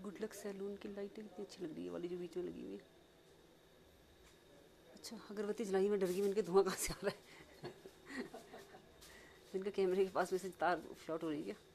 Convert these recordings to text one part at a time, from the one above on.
Good luck salon की लाइटें कितनी अच्छी लग रही है, वाली जो बीच में लगी हुई है। अच्छा, अगरबत्ती जलाई, मैं डर गई, मैंने धुआं कहाँ से आ रहा है। इनके कैमरे के पास में से तार शॉर्ट हो रही है।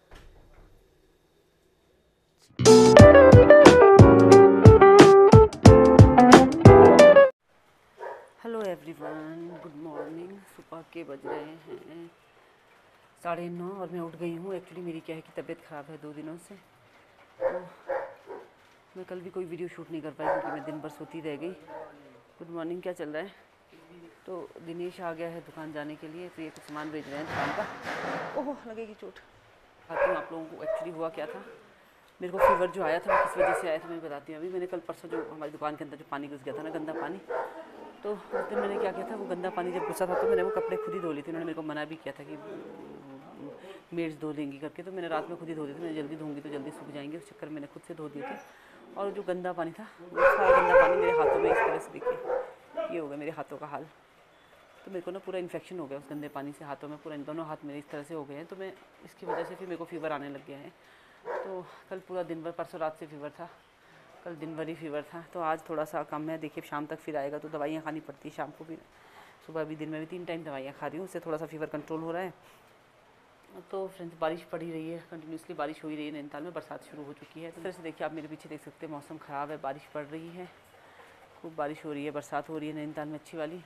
Hello everyone, good morning. सुबह के बज रहे हैं 9:30 और मैं उठ गई हूँ। एक्चुअली मेरी क्या है कि तबीयत ख़राब है 2 दिनों से, तो मैं कल भी कोई वीडियो शूट नहीं कर पाई क्योंकि मैं दिन भर सोती रह गई। गुड मॉर्निंग, क्या चल रहा है? तो दिनेश आ गया है दुकान जाने के लिए, तो ये कुछ सामान भेज रहे हैं दुकान का। ओह, लगेगी चोट। बताती हूँ आप लोगों को एक्चुअली हुआ क्या था। मेरे को फीवर जो आया था वो किस वजह से आया था मैं बताती हूँ। अभी मैंने कल परसों जो हमारी दुकान के अंदर जो पानी घुस गया था ना, गंदा पानी, तो उस दिन मैंने क्या किया था, वो गंदा पानी जब घुसा था तो मैंने वो कपड़े खुद ही धो लिए थे। उन्होंने मेरे को मना भी किया था कि मेड्स धो देंगी करके, तो मैंने रात में खुद ही धो दिए थे। मैं जल्दी धोंगी तो जल्दी सूख जाएंगे, उस चक्कर में मैंने खुद से धो दिए थे। और जो गंदा पानी था वो सारा गंदा पानी मेरे हाथों में इस तरह से, देखिए ये हो गया मेरे हाथों का हाल। तो मेरे को ना पूरा इन्फेक्शन हो गया उस गंदे पानी से हाथों में, पूरा दोनों हाथ मेरे इस तरह से हो गए हैं। तो मैं इसकी वजह से फिर मेरे को फीवर आने लग गया है। तो कल पूरा दिन भर, परसों रात से फीवर था, कल दिन भर ही फीवर था। तो आज थोड़ा सा कम है, देखिए शाम तक फिर आएगा। तो दवाइयाँ खानी पड़ती है शाम को भी, सुबह भी, दिन में भी, 3 टाइम दवाइयाँ खा रही हूँ, उससे थोड़ा सा फीवर कंट्रोल हो रहा है। तो फ्रेंड्स, बारिश पड़ ही रही है, कंटिन्यूसली बारिश हो ही रही है। नैनीताल में बरसात शुरू हो चुकी है। इस तरह से देखिए आप मेरे पीछे देख सकते हैं, मौसम ख़राब है, बारिश पड़ रही है, खूब बारिश हो रही है, बरसात हो रही है नैनीताल में अच्छी वाली।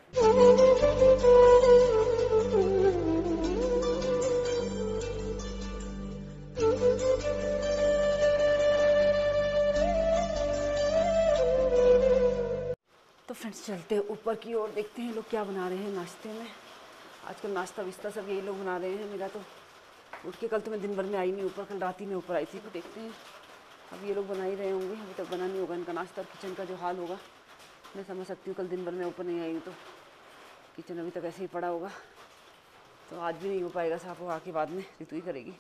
तो फ्रेंड्स, चलते हैं ऊपर की ओर, देखते हैं लोग क्या बना रहे हैं नाश्ते में। आजकल नाश्ता विस्ता सब यही लोग बना रहे हैं। मेरा तो उठ के, कल तो मैं दिन भर में आई नहीं ऊपर, कल रात ही में ऊपर आई थी। तो देखते हैं अब ये लोग बना ही रहे होंगे, अभी तक बना नहीं होगा इनका नाश्ता। और किचन का जो हाल होगा मैं समझ सकती हूँ, कल दिन भर में ऊपर नहीं आई तो किचन अभी तक ऐसे ही पड़ा होगा। तो आज भी नहीं हो पाएगा साफ, वो आके बाद में ऋतु ही करेगी।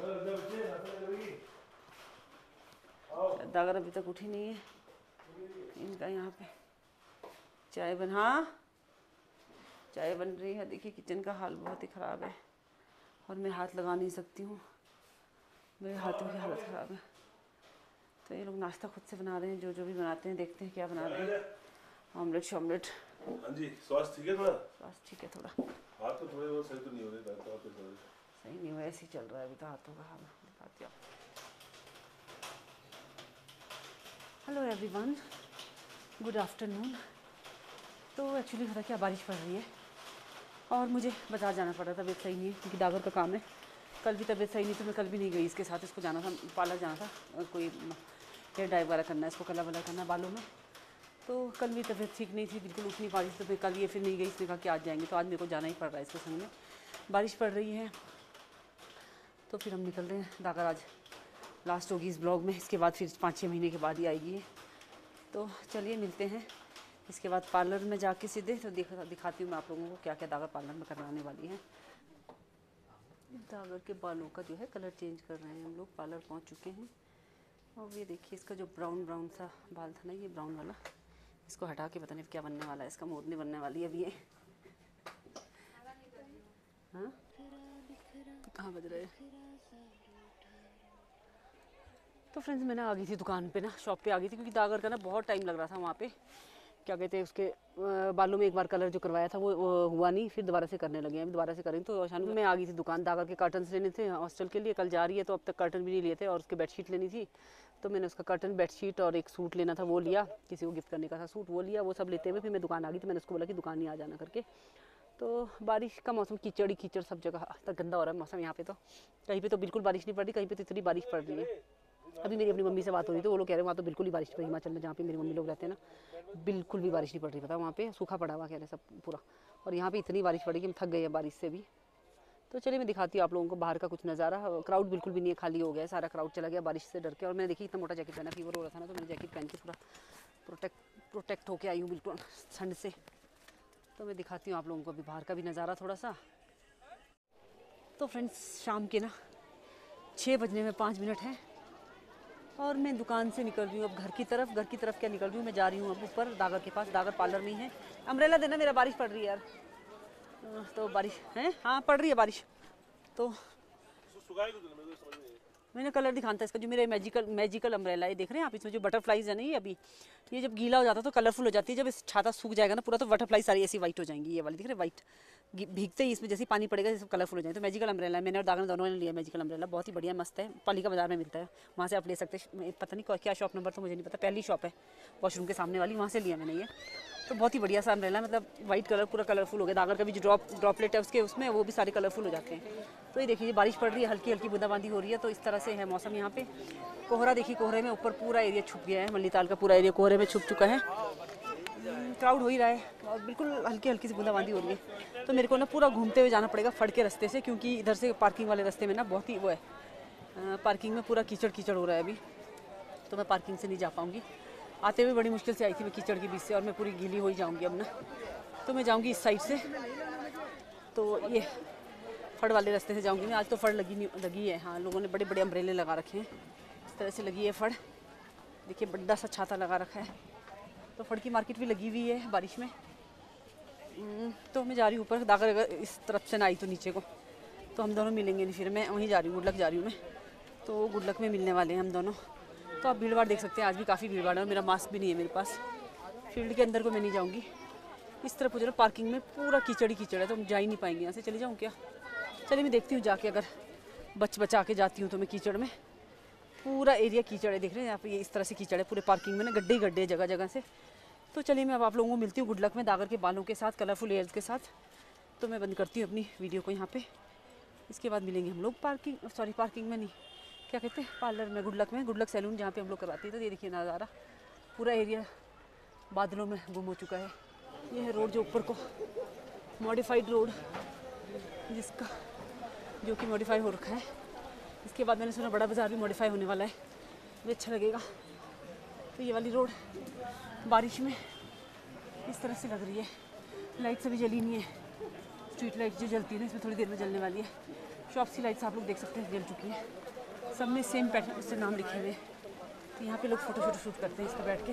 दागर अभी तक उठी नहीं है इनका। यहाँ पे चाय चाय बन रही है। देखिए किचन का हाल बहुत ही ख़राब है और मैं हाथ लगा नहीं सकती हूँ, मेरे हाथों की हालत ख़राब है। तो ये लोग नाश्ता खुद से बना रहे हैं, जो भी बनाते हैं। देखते हैं क्या बना रहे हैं। ऑमलेट शॉमलेट। हाँ जी, स्वास्थ्य ठीक है थोड़ा? स्वास्थ्य ठीक है थोड़ा। हाथ तो थोड़े बहुत सही तो नहीं हो रहे, सही नहीं हुआ, ऐसे ही चल रहा है अभी तो हाथों का हाल। दिखाती हूँ। Hello everyone, good afternoon. तो एक्चुअली पता क्या, बारिश पड़ रही है और मुझे बाज़ार जाना पड़ा। तबीयत सही नहीं है क्योंकि दागर का काम है। कल भी तबीयत सही नहीं थी, मैं कल भी नहीं गई इसके साथ। इसको जाना था, पार्लर जाना था, कोई हेयर डाई वगैरह करना है, इसको कलर वलर करना बालों में। तो कल भी तबीयत ठीक नहीं थी, बिल्कुल उठ नहीं पा रही थी। तो फिर कल ये फिर नहीं गई, इसने कहा कि आज जाएंगे। तो आज मेरे को जाना ही पड़ रहा है इसके संग में। बारिश पड़ रही है तो फिर हम निकल रहे हैं। दागर आज लास्ट होगी इस ब्लॉग में, इसके बाद फिर 5-6 महीने के बाद ही आएगी ये। तो चलिए मिलते हैं इसके बाद पार्लर में जाके सीधे। तो दिखाती हूँ मैं आप लोगों को क्या क्या दागर पार्लर में करवाने वाली है। दागर के बालों का जो है कलर चेंज कर रहे हैं हम लोग। पार्लर पहुँच चुके हैं और ये देखिए इसका जो ब्राउन सा बाल था ना, ये ब्राउन वाला, इसको हटा के पता नहीं क्या बनने वाला है। इसका मोरनी बनने वाली है अभी ये। हाँ, कहाँ बज रहे हैं? तो फ्रेंड्स, मैं ना आ गई थी दुकान पे ना, शॉप पे आ गई थी क्योंकि दागर का ना बहुत टाइम लग रहा था वहाँ पे। क्या कहते हैं उसके बालों में एक बार कलर जो करवाया था वो हुआ नहीं, फिर दोबारा से करने लगे हैं। अभी दोबारा से करेंगे। तो शानू मैं आ गई थी दुकान, दागर के कर्टन्स लेने थे हॉस्टल के लिए। कल जा रही है तो अब तक कर्टन भी नहीं लिए थे। और उसके बेडशीट लेनी थी, तो मैंने उसका कर्टन, बेडशीट और एक सूट लेना था वो लिया। किसी को गिफ्ट करने का था सूट, वो लिया। वो सब लेते हुए फिर मैं दुकान आ गई। तो मैंने उसको बोला कि दुकान ही आ जाना करके। तो बारिश का मौसम, कीचड़ ही कीचड़ सब जगह तक गंदा हो रहा है मौसम यहाँ पे। तो कहीं पे तो बिल्कुल बारिश नहीं पड़ रही, कहीं पे तो इतनी बारिश पड़ रही है। अभी मेरी अपनी मम्मी से बात हो रही थी, वो लोग कह रहे हैं वहाँ तो बिल्कुल ही बारिश नहीं पड़ी। हिमाचल में जहाँ पे मेरी मम्मी लोग रहते हैं ना, बिल्कुल भी बारिश नहीं पड़ रही। पता वहाँ पे सूखा पड़ा हुआ कह रहे हैं सब पूरा। और यहाँ पे इतनी बारिश पड़ी कि हम थक गए हैं बारिश से भी। तो चलिए मैं दिखाती हूँ आप लोगों को बाहर का कुछ नज़ारा। क्राउड बिल्कुल भी नहीं है, खाली हो गया, सारा क्राउड चला गया बारिश से डर के। और मैंने देखी इतना मोटा जैकेट पहना, फीवर हो रहा था ना, तो मैंने जैकेट पहन के पूरा प्रोटेक्ट होके आई हूँ बिल्कुल ठंड से। तो मैं दिखाती हूँ आप लोगों को अभी बाहर का भी नज़ारा थोड़ा सा। तो फ्रेंड्स, शाम के ना 6 बजने में 5 मिनट हैं और मैं दुकान से निकल रही हूँ अब घर की तरफ। घर की तरफ क्या निकल रही हूँ, मैं जा रही हूँ अब ऊपर दागर के पास। दागर पार्लर में ही है। अम्ब्रेला देना, मेरा बारिश पड़ रही है यार। तो बारिश है, हाँ पड़ रही है बारिश। तो मैंने कलर दिखाता है इसका, जो मेरे मैजिकल अम्ब्रेला है, देख रहे हैं आप, इसमें जो बटरफ्लाइज है ना, ये अभी ये जब गीला हो जाता है तो कलरफुल हो जाती है, जब इस छाता सूख जाएगा ना पूरा तो बटरफ्लाई सारी ऐसी वाइट हो जाएंगी, ये वाली दिख रहे हैं वाइट, भीगते ही इसमें जैसे पानी पड़ेगा ये सब कलरफुल हो जाएंगे। तो मैजिकल अम्ब्रेला मैंने और दागन दोनों ने लिया मैजिकल अम्ब्रेला, बहुत ही बढ़िया मस्त है, पालिका बाजार में मिलता है, वहाँ से आप ले सकते हैं। पता नहीं क्या शॉप नंबर तो मुझे नहीं पता, पहली शॉप है वॉशरूम के सामने वाली, वहाँ से लिया मैंने ये। तो बहुत ही बढ़िया सा अम्ब्रेला, मतलब वाइट कलर पूरा कलरफुल हो गया, दागर का भी जो ड्रॉपलेट है उसके उसमें वो भी सारे कलरफुल हो जाते हैं। तो ये देखिए बारिश पड़ रही है, हल्की हल्की बूंदाबांदी हो रही है, तो इस तरह से है मौसम यहाँ पे। कोहरा देखिए, कोहरे में ऊपर पूरा एरिया छुप गया है, मल्लीताल का पूरा एरिया कोहरे में छुप चुका है, क्राउड हो ही रहा है और बिल्कुल हल्की हल्की सी बूंदाबांदी हो रही है। तो मेरे को ना पूरा घूमते हुए जाना पड़ेगा फड़ के रास्ते से, क्योंकि इधर से पार्किंग वाले रास्ते में ना बहुत ही वो है, पार्किंग में पूरा कीचड़ कीचड़ हो रहा है अभी, तो मैं पार्किंग से नहीं जा पाऊँगी। आते हुए बड़ी मुश्किल से आई थी मैं कीचड़ के बीच से, और मैं पूरी गीली हो ही जाऊँगी अब ना, तो मैं जाऊँगी इस साइड से, तो ये फड़ वाले रास्ते से जाऊँगी मैं। आज तो फड़ लगी है, हाँ लोगों ने बड़े बड़े अम्ब्रेले लगा रखे हैं, इस तरह से लगी है फड़, देखिए बड़ा सा छाता लगा रखा है, तो फड़ की मार्केट भी लगी हुई है बारिश में। तो मैं जा रही हूँ ऊपर, दागर अगर इस तरफ से ना आई तो नीचे को, तो हम दोनों मिलेंगे नहीं, फिर मैं वहीं जा रही हूँ, गुडलक जा रही हूँ मैं, तो गुडलक में मिलने वाले हैं हम दोनों। तो आप भीड़ भाड़ देख सकते हैं, आज भी काफ़ी भीड़ भाड़ है, मेरा मास्क भी नहीं है मेरे पास, फील्ड के अंदर को मैं नहीं जाऊँगी, इस तरफ पूरा पार्किंग में पूरा कीचड़ ही कीचड़ है, तो हम जा ही नहीं पाएंगे यहाँ से। चले जाऊँ क्या? चलिए मैं देखती हूँ जाके, अगर बचा के जाती हूँ तो मैं कीचड़ में, पूरा एरिया कीचड़ है, देख रहे हैं यहाँ पे, ये इस तरह से कीचड़ है पूरे पार्किंग में ना, गड्ढे ही गड्ढे जगह जगह से। तो चलिए मैं अब आप लोगों को मिलती हूँ गुडलक में, दागर के बालों के साथ, कलरफुल हेयर्स के साथ। तो मैं बंद करती हूँ अपनी वीडियो को यहाँ पे, इसके बाद मिलेंगे हम लोग पार्किंग में नहीं, क्या कहते हैं, पार्लर में, गुडलक सैलून जहाँ पे हम लोग करवाते हैं। तो ये देखिए नज़ारा, पूरा एरिया बादलों में गुम हो चुका है। ये है रोड जो ऊपर को, मॉडिफाइड रोड, जिसका जो कि मॉडिफाई हो रखा है। इसके बाद मैंने सुना बड़ा बाज़ार भी मॉडिफाई होने वाला है, मुझे अच्छा लगेगा। तो ये वाली रोड बारिश में इस तरह से लग रही है, लाइट्स अभी जली नहीं है, स्ट्रीट लाइट जो जलती है ना इसमें थोड़ी देर में जलने वाली है। शॉप्स की लाइट्स आप लोग देख सकते हैं जल चुकी है, सब में सेम पैटर्न से नाम लिखे हुए हैं। तो यहाँ पे लोग फ़ोटो शूट करते हैं इस पर बैठ के।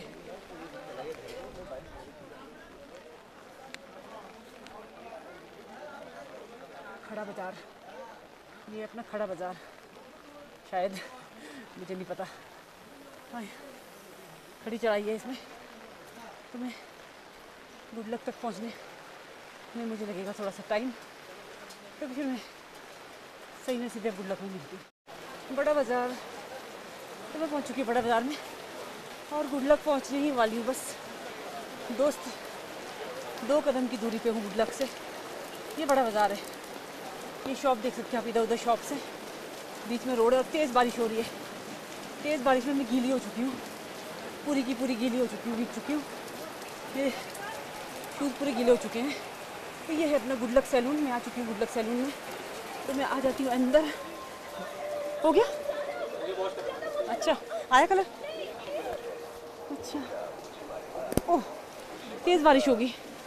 खड़ा बाज़ार, ये अपना खड़ा बाज़ार शायद, मुझे नहीं पता, हाँ खड़ी चढ़ाई है इसमें। तो मैं गुडलक तक पहुँचने में मुझे लगेगा थोड़ा सा टाइम, तो फिर मैं सही में सीधे गुडलक में मिलती हूँ। बड़ा बाज़ार, तो मैं पहुँच चुकी हूँ बड़ा बाज़ार में, और गुडलक पहुँचने ही वाली हूँ बस दोस्त, 2 कदम की दूरी पे हूँ गुडलक से। ये बड़ा बाज़ार है, ये शॉप देख सकते हैं आप, इधर उधर शॉप से, बीच में रोड है, और तेज़ बारिश हो रही है। तेज़ बारिश में मैं गीली हो चुकी हूँ, पूरी की पूरी गीली हो चुकी हूँ, भीग चुकी हूँ, ये शूज़ पूरे गीले हो चुके हैं। तो ये है अपना गुडलक सैलून, मैं आ चुकी हूँ गुडलक सैलून में। तो मैं आ जाती हूँ अंदर, हो गया, अच्छा आया कलर, अच्छा, ओह तेज़ बारिश होगी,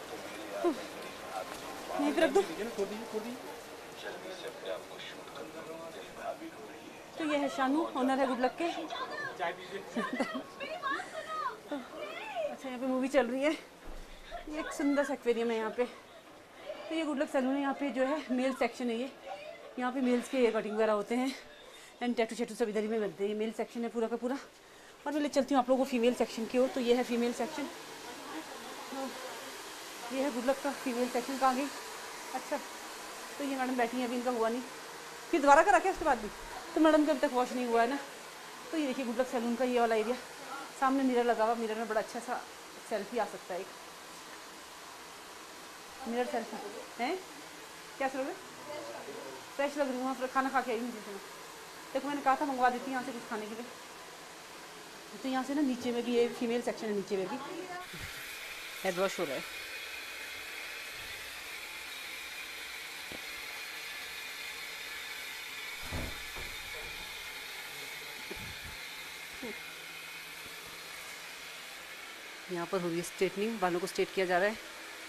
यहीं पे रख दो। तो ये है शानू, ओनर है गुडलक के। तो अच्छा यहाँ पे मूवी चल रही है, ये एक सुंदर सा एक्वेरियम है यहाँ पे। तो ये गुडलक सैलून है, यहाँ पे जो है मेल सेक्शन है, ये यहाँ पे मेल्स के हेयर कटिंग वगैरह होते हैं, एंड टैटू शैटू सब इधर ही में बनते हैं। ये मेल सेक्शन है पूरा का पूरा, और मैं ले चलती हूँ आप लोगों को फीमेल सेक्शन की ओर। तो ये है फीमेल सेक्शन, ये है गुडलक का फीमेल सेक्शन। कहाँ गई? अच्छा, तो ये मैडम बैठी हैं, अभी इनका हुआ नहीं, फिर दोबारा करा के उसके बाद भी, तो मैडम का अभी तक वॉश नहीं हुआ है ना। तो ये देखिए गुडलक सैलून का ये वाला एरिया, सामने मिरर लगा हुआ, मिरर में बड़ा अच्छा सा सेल्फी आ सकता है, एक मिरर सेल्फी है। क्या सर फ्रेश लग रही हूँ, वहाँ पर खाना खा के आई हूँ। देखो मैंने कहा था मंगवा देती यहाँ से कुछ खाने के लिए। तो यहाँ से ना नीचे में भी ये फीमेल सेक्शन है, नीचे में भी हेड वॉश हो रहा है। यहाँ पर हो रही है स्ट्रेटनिंग, बालों को स्ट्रेट किया जा रहा है।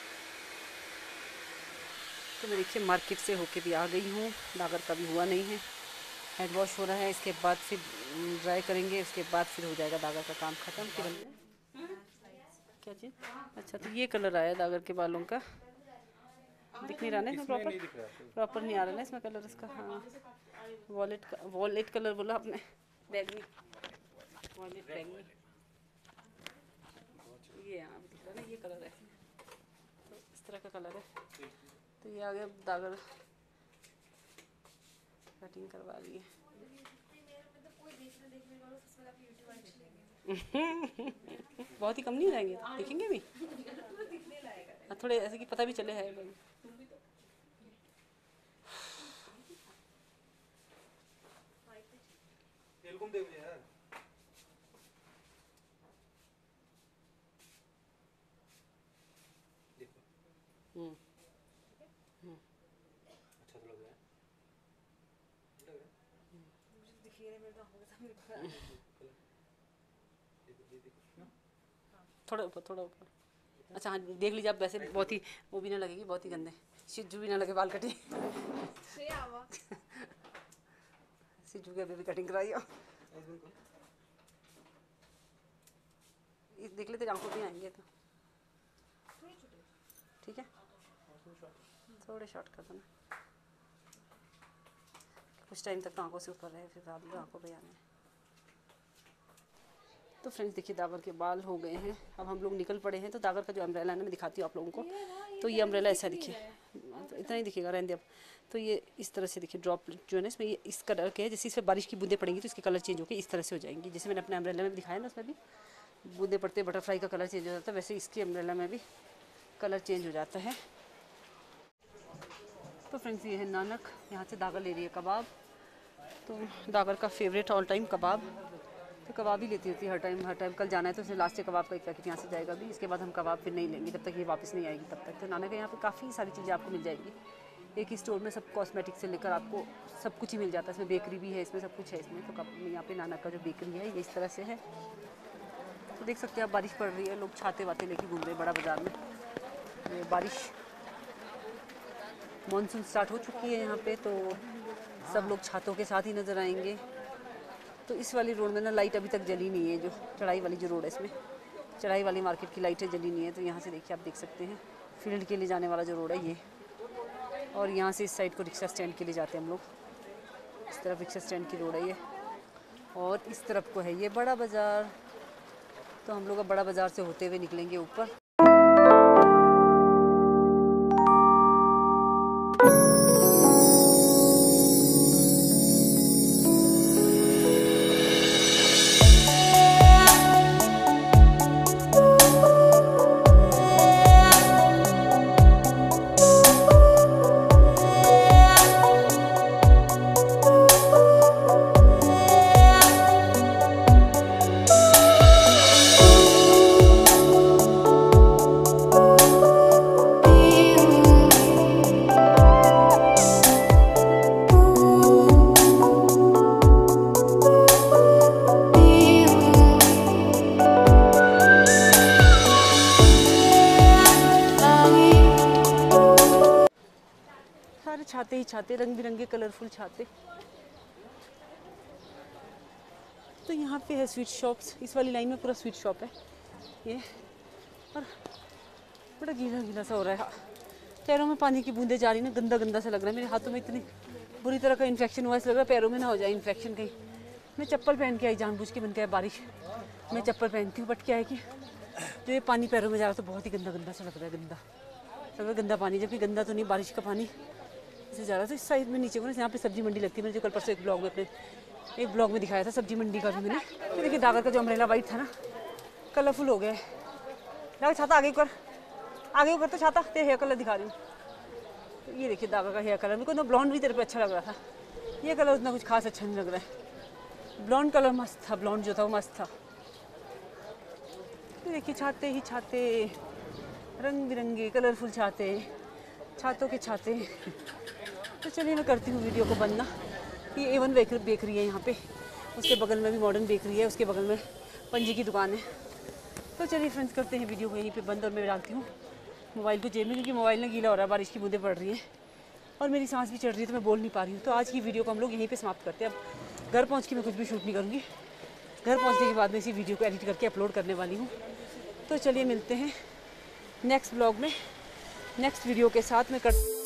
तो मैं देखिए मार्केट से होके भी आ गई हूँ, दागर का भी हुआ नहीं है, हेड वॉश हो रहा है, इसके बाद फिर ड्राई करेंगे, इसके बाद फिर हो जाएगा दागर का काम खत्म। फिर क्या चीज़, अच्छा तो ये कलर आया दागर के बालों का, दिख नहीं रहा ना इसमें, प्रॉपर नहीं आ रहा ना इसमें कलर इसका। हाँ वॉलेट कलर बोला आपने, बैग में, वॉलेट बैग में ये यहाँ पे दिख रहा है ना, ये कलर है, तो इस तरह का कलर है। तो ये आ गया दागर, कटिंग करवा ली है। बहुत ही कम नहीं हो जाएंगे, देखेंगे अभी थोड़े ऐसे कि पता भी चले है। अच्छा तो लग रहा है, थोड़ा ऊपर। अच्छा हाँ देख लीजिए आप, वैसे बहुत ही वो भी ना लगेगी, बहुत ही गंदे, सिज्जू भी ना लगे बाल कटे। सिज्जू के अभी भी कटिंग कराई हो, देख लेते आंखों भी आएंगे तो ठीक है, थोड़े शॉर्ट कर देना, कुछ टाइम तक तो आंखों से ऊपर रहे, फिर बाद में आंखों पे आने। तो फ्रेंड्स देखिए दागर के बाल हो गए हैं, अब हम लोग निकल पड़े हैं। तो दागर का जो अम्ब्रेला है ना, मैं दिखाती हूँ आप लोगों को। तो ये अम्ब्रेला ऐसा दिखे, तो इतना ही दिखेगा, रहने अब। तो ये इस तरह से देखिए, ड्रॉप जो है ना इसमें, ये इस कलर के है, जैसे इसमें बारिश की बूंदें पड़ेंगी तो इसके कलर चेंज होकर इस तरह से हो जाएंगी। जैसे मैंने अपने अम्ब्रेला में दिखाया ना, उसमें भी बूंदें पड़ते बटरफ्लाई का कलर चेंज हो जाता है, वैसे इसके अम्ब्रेला में भी कलर चेंज हो जाता है। तो फ्रेंड्स ये है नानक, यहाँ से दागर ले रही है कबाब। तो दागर का फेवरेट ऑल टाइम कबाब, तो कबाब ही लेती होती है हर टाइम। कल जाना है तो उसे लास्ट कबाब का एक पैकेट यहाँ से जाएगा भी, इसके बाद हम कबाब फिर नहीं लेंगे जब तक ये वापस नहीं आएगी तब तक। तो नानक के यहाँ पे काफ़ी सारी चीज़ें आपको मिल जाएगी, एक ही स्टोर में सब कॉस्मेटिक से लेकर आपको सब कुछ ही मिल जाता है। इसमें बेकरी भी है, इसमें सब कुछ है इसमें। तो यहाँ पे नानक का जो बेकरी है ये इस तरह से है। तो देख सकते हैं आप, बारिश पड़ रही है, लोग छाते वाते लेके घूम रहे हैं बड़ा बाज़ार में। ये बारिश, मानसून स्टार्ट हो चुकी है यहाँ पे, तो सब लोग छातों के साथ ही नज़र आएंगे। तो इस वाली रोड में ना लाइट अभी तक जली नहीं है, जो चढ़ाई वाली जो रोड है इसमें, चढ़ाई वाली मार्केट की लाइटें जली नहीं है। तो यहाँ से देखिए आप देख सकते हैं, फील्ड के लिए जाने वाला जो रोड है ये, और यहाँ से इस साइड को रिक्शा स्टैंड के लिए जाते हैं हम लोग। इस तरफ रिक्शा स्टैंड की रोड है ये, और इस तरफ को है ये बड़ा बाज़ार। तो हम लोग अब बड़ा बाज़ार से होते हुए निकलेंगे ऊपर। छाते ही छाते, रंग बिरंगे कलरफुल छाते। तो यहाँ पे है स्वीट शॉप्स, इस वाली लाइन में पूरा स्वीट शॉप है ये। और बड़ा गीला गीला सा हो रहा है, पैरों में पानी की बूंदें जा रही ना, गंदा गंदा सा लग रहा है। मेरे हाथों में इतनी बुरी तरह का इन्फेक्शन हुआ, ऐसा लग रहा है पैरों में ना हो जाए इन्फेक्शन कहीं। मैं चप्पल पहन के आई, जानबूझ के, बन के बारिश मैं चप्पल पहनती हूँ, बट क्या है कि जो ये पानी पैरों में जा रहा है तो बहुत ही गंदा गंदा सा लग रहा है, गंदा लग रहा है, गंदा पानी, जबकि गंदा तो नहीं, बारिश का पानी से जा रहा था। इस साइड में नीचे को ना, यहाँ पे सब्जी मंडी लगती है, मैंने जो कल परसों एक ब्लॉग में दिखाया था सब्जी मंडी का भी मैंने। तो देखिए दागर का जो अम्ब्रेला वाइट था ना, कलरफुल हो गया है। दागर छाता आगे कर तो छाता, तेरे हेयर कलर दिखा रही हूँ। तो ये देखिए दागर का हेयर कलर, मेरे को ना ब्लॉन्ड भी तेरे पे अच्छा लग रहा था, ये कलर उतना कुछ खास अच्छा नहीं लग रहा है। ब्लॉन्ड कलर मस्त था, ब्लॉन्ड जो था वो मस्त था। तो देखिए छाते ही छाते, रंग बिरंगे कलरफुल छाते, छातों के छाते। तो चलिए मैं करती हूँ वीडियो को बंद ना। ये A1 बेकरी है यहाँ पे, उसके बगल में भी मॉडर्न बेकरी है, उसके बगल में पंजी की दुकान है। तो चलिए फ्रेंड्स करते हैं वीडियो को यहीं पे बंद, और मैं डालती हूँ मोबाइल को जेब में, क्योंकि मोबाइल ना गीला हो रहा है, बारिश की बूंदें पड़ रही हैं और मेरी सांस भी चढ़ रही है, तो मैं बोल नहीं पा रही हूँ। तो आज की वीडियो को हम लोग यहीं पर समाप्त करते हैं। अब घर पहुँच के मैं कुछ भी शूट नहीं करूँगी, घर पहुँचने के बाद मैं इसी वीडियो को एडिट करके अपलोड करने वाली हूँ। तो चलिए मिलते हैं नेक्स्ट ब्लॉग में, नेक्स्ट वीडियो के साथ। मैं